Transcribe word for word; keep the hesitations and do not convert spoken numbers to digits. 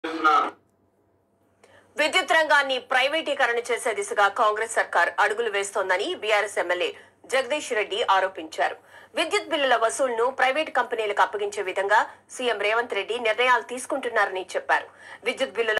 విద్యుత్ రంగాన్ని ప్రైవేటీకరణ చేసే దిశగా కాంగ్రెస్ సర్కార్ అడుగులు వేస్తోందని బీఆర్ఎస్ ఎమ్మెల్యే జగదీష్ రెడ్డి ఆరోపించారు. విద్యుత్ బిల్లుల వసూలును ప్రైవేటు కంపెనీలకు అప్పగించే విధంగా సీఎం రేవంత్ రెడ్డి నిర్ణయాలు తీసుకుంటున్నారని చెప్పారు. విద్యుత్ బిల్లుల